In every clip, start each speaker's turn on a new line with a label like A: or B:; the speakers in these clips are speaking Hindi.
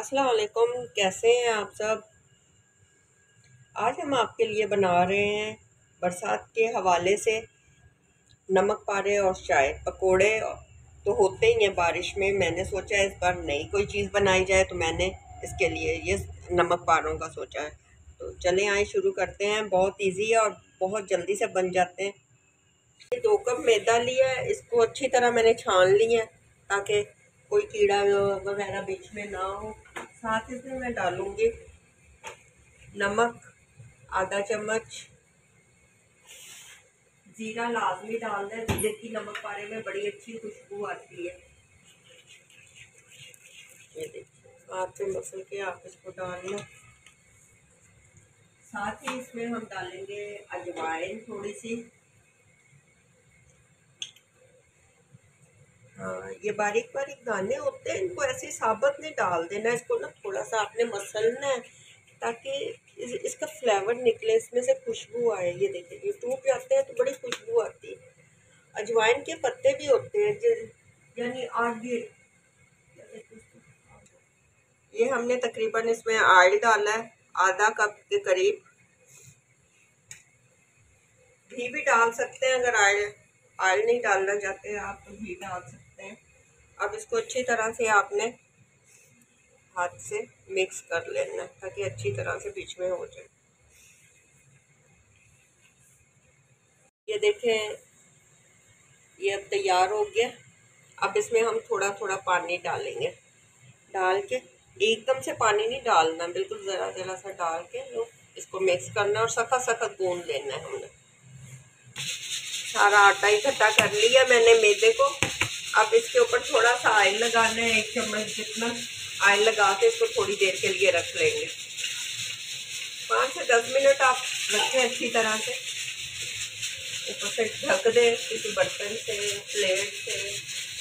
A: अस्सलाम वालेकुम, कैसे हैं आप सब। आज हम आपके लिए बना रहे हैं बरसात के हवाले से नमक पारे और चाय पकोड़े। तो होते ही हैं बारिश में। मैंने सोचा इस बार नई कोई चीज़ बनाई जाए, तो मैंने इसके लिए ये नमक पारों का सोचा है। तो चलें आए शुरू करते हैं। बहुत इजी है और बहुत जल्दी से बन जाते हैं। 2 कप मैदा लिया है, इसको अच्छी तरह मैंने छान लिया है ताकि कोई कीड़ा वगैरह बीच में ना हो। साथ इसमें मैं डालूंगी नमक आधा चम्मच, जीरा लाजमी डाल दें, जीरे की नमक पारे में बड़ी अच्छी खुशबू आती है। ये देखिए हाथ में मसल के आप इसको डाल लें। साथ ही इसमें हम डालेंगे अजवाइन थोड़ी सी। हाँ, ये बारीक बारीक दाने होते हैं, इनको ऐसे साबुत नहीं डाल देना। इसको ना थोड़ा सा आपने मसलना है ताकि इसका फ्लेवर निकले, इसमें से खुशबू आए। ये देखिए ये टूट जाते हैं तो बड़ी खुशबू आती है। अजवाइन के पत्ते भी होते हैं, यानी आगे ये हमने तकरीबन इसमें ऑयल डाला है आधा कप के करीब। घी भी डाल सकते हैं, अगर ऑयल नहीं डालना चाहते हैं आप तो घी डाल सकते हैं। अब इसको अच्छी तरह से आपने हाथ से मिक्स कर लेना ताकि अच्छी तरह से बीच में हो जाए। ये देखें ये अब तैयार हो गया। अब इसमें हम थोड़ा थोड़ा पानी डालेंगे। डाल के एकदम से पानी नहीं डालना, बिल्कुल ज़रा ज़रा सा डाल के इसको मिक्स करना और सख्त सख्त गूंद लेना है। हमने सारा आटा इकट्ठा कर लिया मैंने मैदे को। अब इसके ऊपर थोड़ा सा ऑयल लगाना है, 1 चम्मच जितना ऑयल लगा के इसको थोड़ी देर के लिए रख लेंगे। 5 से 10 मिनट आप रखें अच्छी तरह से। ऊपर से ढक दें किसी बर्तन से, प्लेट से।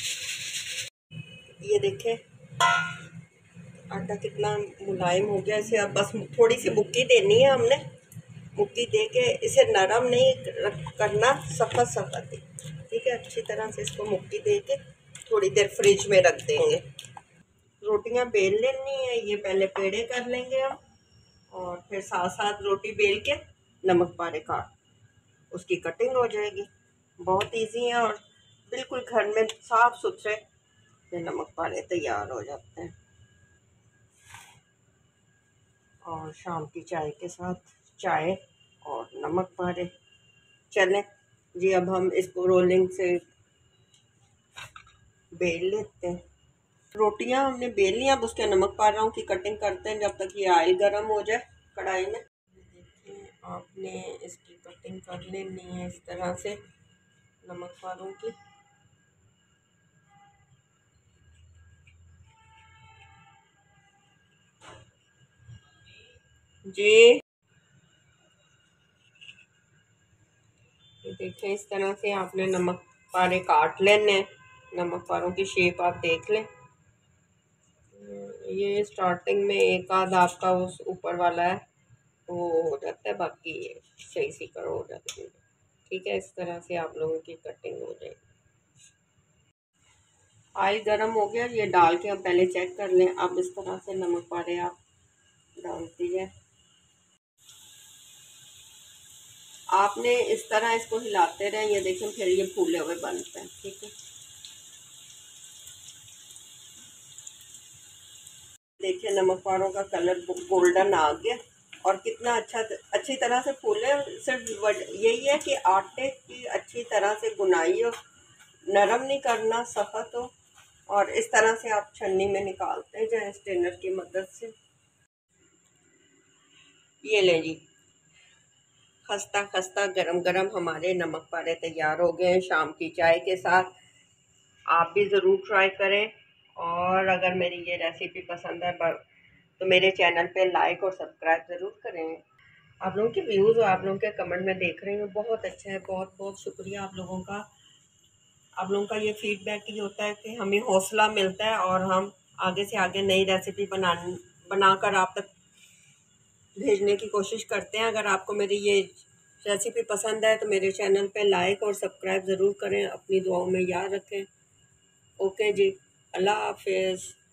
A: ये देखें आटा कितना मुलायम हो गया। इसे अब बस थोड़ी सी मुक्की देनी है हमने। मुक्की दे के इसे नरम नहीं करना, सख्त सख्त। ठीक है, अच्छी तरह से इसको मुक्की दे के थोड़ी देर फ्रिज में रख देंगे। रोटियां बेल लेनी है, ये पहले पेड़े कर लेंगे हम, और फिर साथ साथ रोटी बेल के नमक पारे काट उसकी कटिंग हो जाएगी। बहुत इजी है और बिल्कुल घर में साफ सुथरे ये नमक पारे तैयार हो जाते हैं। और शाम की चाय के साथ चाय और नमक पारे। चलें जी, अब हम इसको रोलिंग से बेल लेते हैं। रोटियां हमने बेल ली, अब उसके नमक पारों की कटिंग करते हैं जब तक ये ऑयल गर्म हो जाए कढ़ाई में। देखिए आपने इसकी कटिंग कर लेनी है इस तरह से नमक पारों की। जी देखिए इस तरह से आपने नमक पारे काट लेने। नमक पारों की शेप आप देख लें। ये स्टार्टिंग में एक आध आपका उस ऊपर वाला है वो हो जाता है, बाकी ये सही सी करो हो जाती है। ठीक है, इस तरह से आप लोगों की कटिंग हो जाएगी। ऑयल गर्म हो गया, ये डाल के अब पहले चेक कर लें। अब इस तरह से नमक पारे आप डालती है। आपने इस तरह इसको हिलाते रहें, ये देखें फिर ये फूले हुए बनते हैं। ठीक है, देखिए नमक पारों का कलर गोल्डन आ गया और कितना अच्छी तरह से फूले। सिर्फ यही है कि आटे की अच्छी तरह से गुनाई हो, नरम नहीं करना, सख्त हो। और इस तरह से आप छन्नी में निकालते हैं चाहे स्ट्रेनर की मदद से। ये लें जी, खस्ता खस्ता गरम गरम हमारे नमक पारे तैयार हो गए हैं शाम की चाय के साथ। आप भी ज़रूर ट्राई करें। और अगर मेरी ये रेसिपी पसंद है तो मेरे चैनल पे लाइक और सब्सक्राइब ज़रूर करें। आप लोगों के व्यूज़ और आप लोगों के कमेंट में देख रही हूँ, बहुत अच्छा है। बहुत बहुत शुक्रिया आप लोगों का। आप लोगों का ये फीडबैक ही होता है कि हमें हौसला मिलता है और हम आगे से आगे नई रेसिपी बनाकर आप तक भेजने की कोशिश करते हैं। अगर आपको मेरी ये रेसिपी पसंद है तो मेरे चैनल पे लाइक और सब्सक्राइब ज़रूर करें। अपनी दुआओं में याद रखें। ओके जी, अल्लाह हाफिज़।